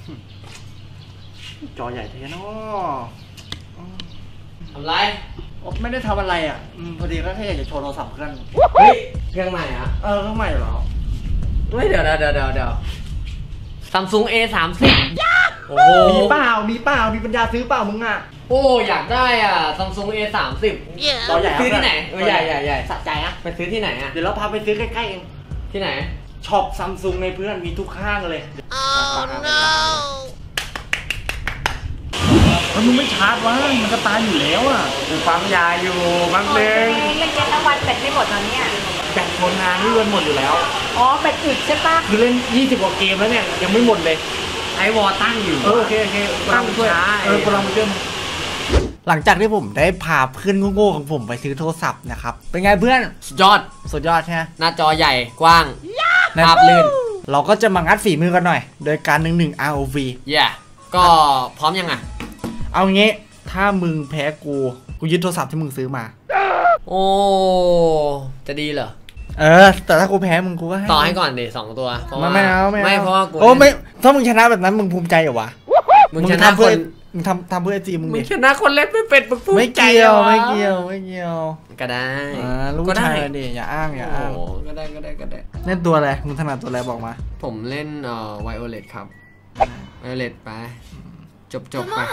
จอใหญ่เทเนาะทำไรไม่ได้ทำอะไรอ่ะพอดีก็แค่อยากจะโชว์โทรศัพท์เพื่อนเฮ้ยเครื่องใหม่อะเครื่องใหม่เหรอไม่เดี๋ยวSamsung A30 โอ้มีเปล่ามีปัญญาซื้อเปล่ามึงอ่ะโอ้อยากได้อ่ะ Samsung A30 จอใหญ่ซื้อที่ไหนใหญ่สะใจอ่ะไปซื้อที่ไหนอ่ะเดี๋ยวเราพาไปซื้อใกล้ๆเองที่ไหนช็อปซัมซุงในเพื่อนมีทุกห้างเลยแล้วมึงไม่ชาร์จวะมันก็ตายอยู่แล้วอ่ะกูปั๊มยาอยู่บางเดือนเล่นกันทั้งวันแบตไม่หมดตอนนี้แบตทนนานนี่เงินหมดอยู่แล้วแบตอึดใช่ปะคือเล่น20 กว่าเกมแล้วเนี่ยยังไม่หมดเลยไอวอลตั้งอยู่โอเคตั้งช่วยกำลังมาช่วยหลังจากที่ผมได้พาเพื่อนโง่ๆของผมไปซื้อโทรศัพท์นะครับเป็นไงเพื่อนสุดยอดใช่ไหมหน้าจอใหญ่กว้างภาพลื่นเราก็จะมางัดฝีมือกันหน่อยโดยการ11 ROV ก็พร้อมยังไงเอางี้ถ้ามึงแพ้กูยึดโทรศัพท์ที่มึงซื้อมาโอ้จะดีเหรอแต่ถ้ากูแพ้มึงกูก็ต่อให้ก่อนดิ2 ตัวไม่เอาไม่เพราะว่ากูไม่ถ้ามึงชนะแบบนั้นมึงภูมิใจเหรอวะมึงชนะคนมึงทำเพื่อจีมึงชนะคนเล่นไม่เป็นมึงภูมิใจเหรอไม่เกี่ยวก็ได้ลูกชายดิอย่าอ้างก็ได้เล่นตัวอะไรมึงถนัดตัวอะไรบอกมาผมเล่นไวโอเลตครับไวโอเลตไปจบไป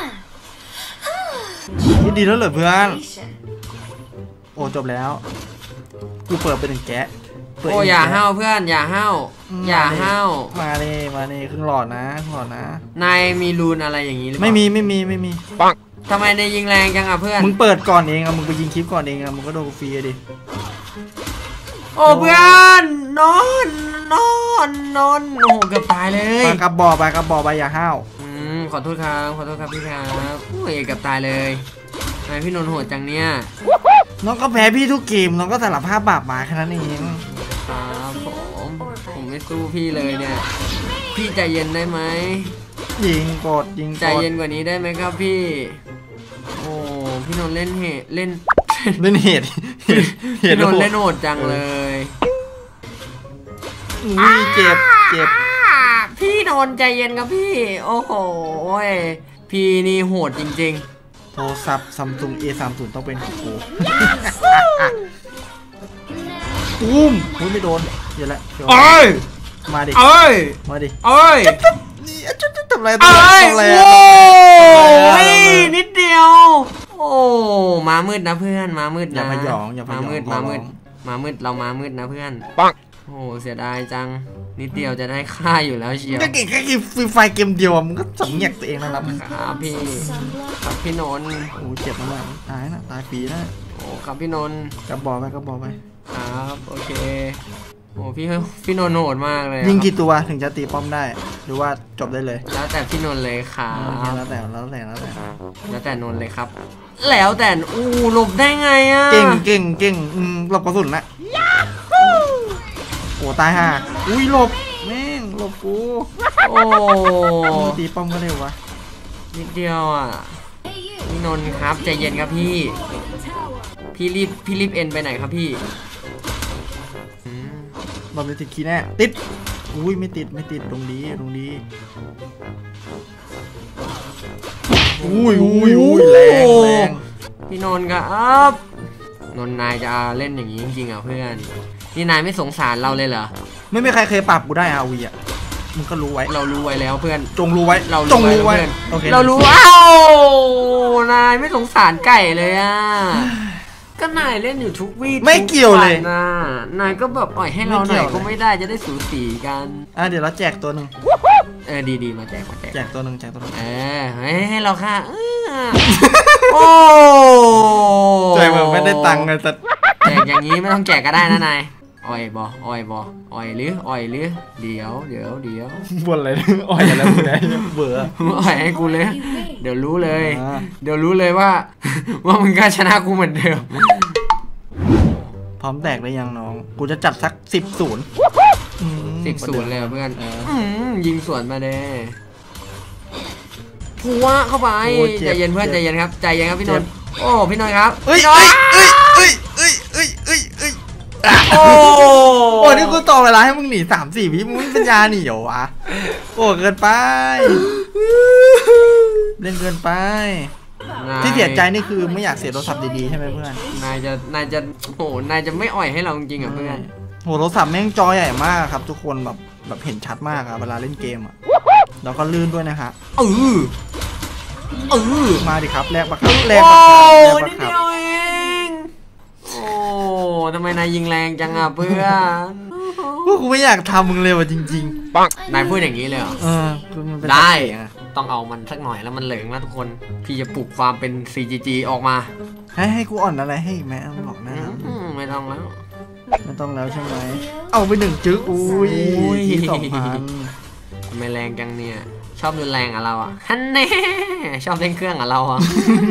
ดีแล้วเหรอเพื่อนโอ้จบแล้วกูเปิดเป็นแกะโอ้อย่าห้าวเพื่อนอย่าห้าวมานี่ครึ่งหลอดนะนายมีรูนอะไรอย่างนี้หรือเปล่าไม่มีปังทำไมนายยิงแรงจังอ่ะเพื่อนมึงเปิดก่อนเองอ่ะมึงไปยิงคลิปก่อนเองอ่ะมึงก็โดนฟรีดิโอ้เพื่อนนอนโอ้เกือบตายเลยกระบอกไปอย่าห้าวขอโทษครับพี่ครับโอ้ยเกือบตายเลยนายพี่นนท์โหดจังเนี่ยน้องก็แพ้พี่ทุกเกมน้องก็สารภาพบาปมาแค่นั้นเองครับผมไม่สู้พี่เลยเนี่ยพี่ใจเย็นได้ไหมยิงใจเย็นกว่านี้ได้ไหมครับพี่โอ้พี่นนท์เล่นเหตุพี่นนท์เล่นโหดจังเลยเจ็บพี่นนท์ใจเย็นครับพี่โอ้โหพี่นี่โหดจริงๆโทรศัพท์ Samsung A30 ต้องเป็นของกูไม่โดนเดี๋ยวแหละมาดิทำอะไรนิดเดียวโอ้มามืดนะเพื่อนมามืดนะอย่าพยองมามืดเรามามืดนะเพื่อนปังโอ้เสียดายจังนิดเดียวจะได้ค่าอยู่แล้วเชียวก็เก่งแค่ฟรีไฟเกมเดียวมึงก็สำเนียกตัวเองนะครับครับพี่นนท์โอ้เจ็บมากตายฟรีนะโอ้ครับพี่นนท์กระบอกไปครับโอเคโอ้พี่นนท์โหดมากเลยยิงกี่ตัวถึงจะตีป้อมได้หรือว่าจบได้เลยแล้วแต่พี่นนท์เลยครับแล้วแต่นนท์เลยครับแล้วแต่หลบได้ไงอ่ะเก่งหลบกระสุนนะโอ้ตายห่าหลบแม่งหลบกูโอ้ตีป้อมก็เร็ววะนิดเดียวอ่ะพี่นนท์ครับใจเย็นครับพี่รีบเอ็นไปไหนครับพี่บอลเลยติดคีแน่ติดไม่ติดตรงนี้แรงพี่นนท์ครับนนท์นายจะเล่นอย่างนี้จริงๆอ่ะเพื่อนนี่นายไม่สงสารเราเลยเหรอไม่มีใครเคยปรับกูได้อาวีอ่ะมึงก็รู้ไว้เรารู้ไว้แล้วเพื่อนจงรู้ไว้เรารู้นายไม่สงสารไก่เลยอ่ะก็นายเล่นอยู่ทุกวีไม่เกี่ยวเลยนายก็แบบปล่อยให้เราหน่อยก็ไม่ได้จะได้สูสีกันเดี๋ยวเราแจกตัวหนึ่งดีมาแจกตัวหนึ่งให้เราค่ะโอ้ใจมึงไม่ได้ตังค์เลยสัตว์แจกอย่างนี้ไม่ต้องแจกก็ได้นะนายอ่อยบอหรือเดี๋ยวบ่นอะไรอ่อยอะไรมึงได้เบื่ออ่อยให้กูเลยเดี๋ยวรู้เลยว่ามึงก็ชนะกูเหมือนเดิมพร้อมแตกได้ยังน้องกูจะจัดสัก10-0 เลยเพื่อนยิงสวนมาเด้พัวเข้าไปใจเย็นเพื่อนใจเย็นครับพี่นนท์โอ้พี่นนท์ครับโอ้นี่กูต่อเวลาให้มึงหนี3-4 วิมึงปัญญาหนีเหรอวะโอ้เกินไปเล่นเกินไปที่เสียใจนี่คือไม่อยากเสียโทรศัพท์ดีๆใช่ไหมเพื่อนนายจะโหนายจะไม่อ่อยให้เราจริงๆอ่ะเพื่อนโหโทรศัพท์แม่งจอใหญ่มากครับทุกคนแบบเห็นชัดมากอะเวลาเล่นเกมอะแล้วก็ลื่นด้วยนะฮะมาดิครับแลกบักครับแลกบักครับนิดเดียวเองโอ้ทำไมนายยิงแรงจังอ่ะเพื่อนกูไม่อยากทำมึงเลยว่ะจริงๆปังนายพูดอย่างนี้เลยเหรอได้ต้องเอามันสักหน่อยแล้วมันเหลืองแล้วทุกคนพี่จะปลุกความเป็น CGG ออกมาให้กูอ่อนอะไรให้แม่บอกนะไม่ต้องแล้วใช่ไหมเอาไป1จึ๊กอุ้ย2,000 ทำไมแรงจังเนี่ยชอบรุนแรงอ่ะเราอ่ะฮันเน่ชอบเล่นเครื่องอ่ะเราอ่ะ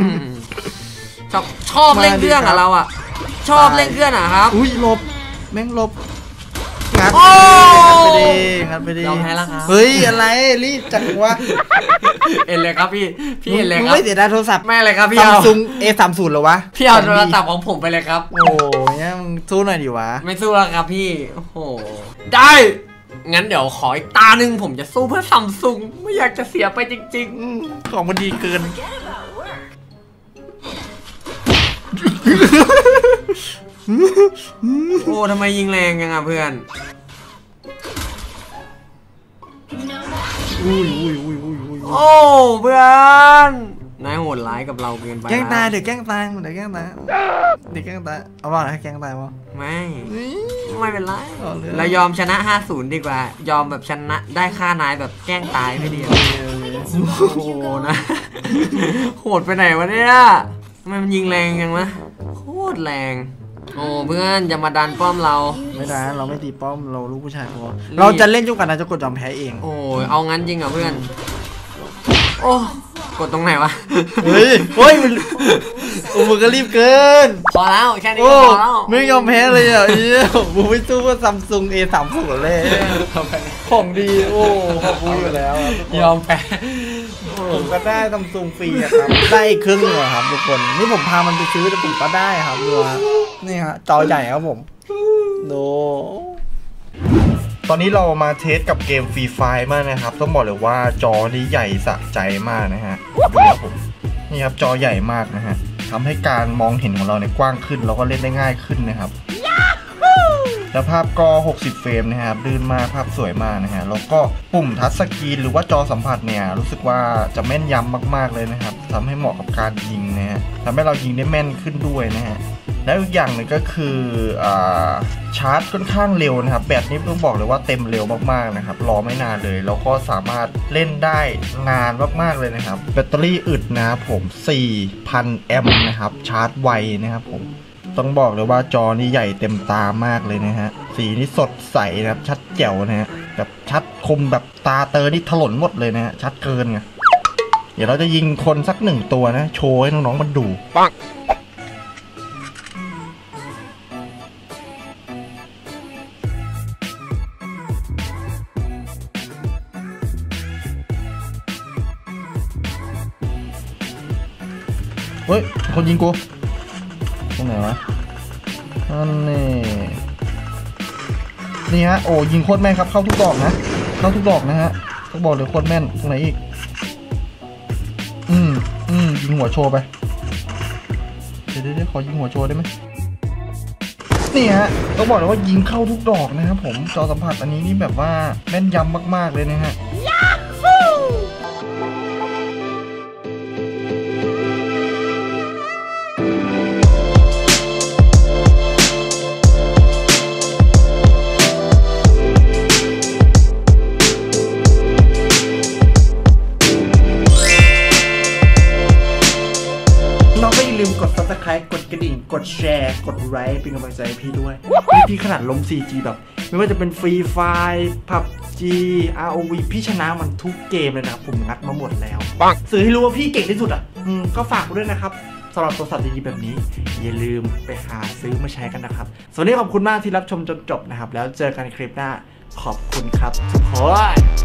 ชอบเล่นเครื่องอ่ะเราอ่ะชอบเล่นเครื่องอ่ะครับอุ้ยหลบแม่งหลบงัดไปดิยอมแพ้แล้วครับเฮ้ยอะไรรีบจังวะเอ็นเลยครับพี่เอ็นเลยครับไม่เสียดายโทรศัพท์แม่เลยครับพี่ Samsung A30 เหรอวะพี่เอาโทรศัพท์ของผมไปเลยครับโอ้ยมึงสู้หน่อยดิวะไม่สู้แล้วครับพี่โอ้โหได้งั้นเดี๋ยวขออีกตาหนึ่งผมจะสู้เพื่อ Samsung ไม่อยากจะเสียไปจริงๆของมันดีเกินโอ้ทำไมยิงแรงยังอ่ะเพื่อนโอ้เพื่อนนายโหดร้ายกับเราเกินไปแกล้งตายเดี๋ยวแกล้งตายเอาว่าอะไรให้แกล้งตายวะไม่เป็นไรเรายอมชนะ 50 ดีกว่ายอมแบบชนะได้ฆ่านายแบบแกล้งตายไม่ดีโอ้นะโหดไปไหนวะเนี่ยมันยิงแรงยังวะโคตรแรงโอ้เพื่อนจะมาดันป้อมเราไม่ได้เราไม่ตีป้อมเราลูกผู้ชายพอเราจะเล่นจุกกันนะจะกดยอมแพ้เองโอ้เอางั้นจริงเหรอเพื่อนโอ้กดตรงไหนวะเฮ้ยมึงก็รีบเกินพอแล้วแค่นี้ก็พอแล้วไม่ยอมแพ้เลยอ่ะมึงไม่สู้ว่า Samsung A30 เลยของดีโอ้ขอบคุณอยู่แล้วยอมแพ้ผมก็ได้Samsungฟรีครับได้เครื่องเหรอครับทุกคนนี่ผมพามันไปซื้อแต่ผมก็ได้ครับดูนี่ฮะจอใหญ่ครับผมดูตอนนี้เรามาเทสกับเกมฟรีไฟมากนะครับต้องบอกเลยว่าจอนี้ใหญ่สะใจมากนะฮะดูครับผมนี่ครับจอใหญ่มากนะฮะทำให้การมองเห็นของเราเนี่ยกว้างขึ้นแล้วก็เล่นได้ง่ายขึ้นนะครับแล้วภาพก็60เฟรมนะครับลื่นมากภาพสวยมากนะฮะแล้วก็ปุ่มทัชสกรีนหรือว่าจอสัมผัสเนี่ยรู้สึกว่าจะแม่นยำมากๆเลยนะครับทำให้เหมาะกับการยิงนะฮะทำให้เรายิงได้แม่นขึ้นด้วยนะฮะแล้วอีกอย่างหนึ่งก็คือชาร์จค่อนข้างเร็วนะครับแบตนี้ต้องบอกเลยว่าเต็มเร็วมากๆนะครับรอไม่นานเลยแล้วก็สามารถเล่นได้นานมากๆเลยนะครับแบตเตอรี่อึดนะครับผม 4,000 แอมป์นะครับชาร์จไวนะครับผมต้องบอกเลยว่าจอนี่ใหญ่เต็มตามากเลยนะฮะสีนี่สดใสนะครับชัดแจ๋วนะฮะแบบชัดคมแบบตาเตอนี่ถลนหมดเลยนะฮะชัดเกินไงเดี๋ยวเราจะยิงคนสัก1ตัวนะโชว์ให้น้องๆมันดูปังเฮ้ยคนยิงกูตรงไหนวะนี่ฮะโอ้ยิงโคตรแม่นครับเข้าทุกดอกนะเข้าทุกดอกนะฮะต้องบอกเลยโคตรแม่นตรงไหนอีกยิงหัวโชว์ไปเดี๋ยวขอยิงหัวโชว์ได้ไหมนี่ฮะต้องบอกเลยว่ายิงเข้าทุกดอกนะครับผมจอสัมผัสอันนี้นี่แบบว่าแม่นยำมากๆเลยนะฮะลืมกด Subscribe กดกระดิ่งกดแชร์กดไลค์เป็นกำลังใจให้พี่ด้วยพี่ขนาดล้ม 4G แบบไม่ว่าจะเป็นฟรีไฟร์ PUBG ROV พี่ชนะมันทุกเกมเลยนะครับผมงัดมาหมดแล้วสื่อให้รู้ว่าพี่เก่งที่สุดอ่ะก็ฝากด้วยนะครับสำหรับโทรศัพท์ดีๆแบบนี้อย่าลืมไปหาซื้อมาใช้กันนะครับสวัสดีขอบคุณมากที่รับชมจนจบนะครับแล้วเจอกันในคลิปหน้าขอบคุณครับทุกคน